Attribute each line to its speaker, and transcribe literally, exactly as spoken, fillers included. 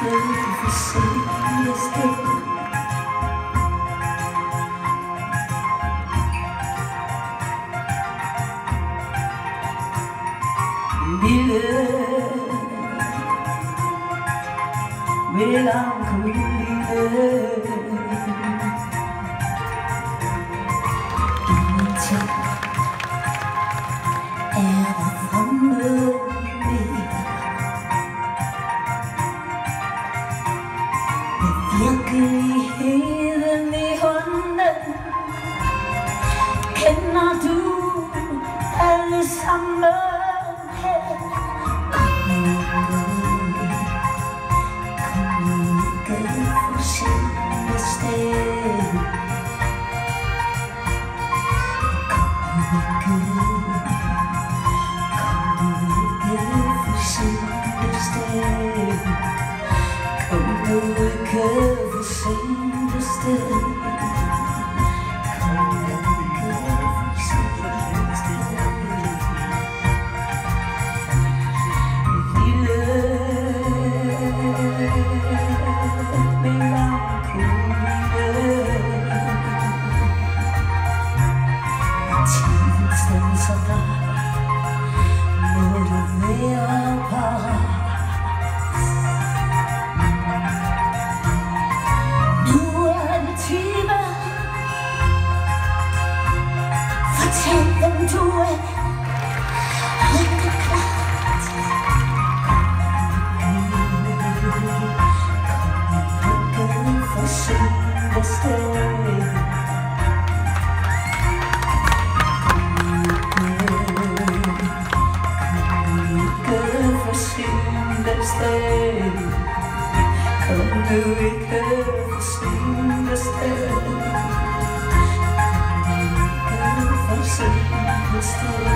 Speaker 1: for seneste. Lille melankoline, ingenting er der fremmed mere. Med virkeligheden i hånden kender du alle sammen her. For sent afsted. Kom nu ikke, kom nu ikke for sent afsted. Kom nu ikke for sent afsted. Kom nu ikke for sent afsted. Lille tiden standser dig, må du være parat. Nu er det time, fortæl dem du er rigtig klart. Kom ikke for sent afsted. Kom nu ikke for sent afsted. Kom nu ikke for sent afsted.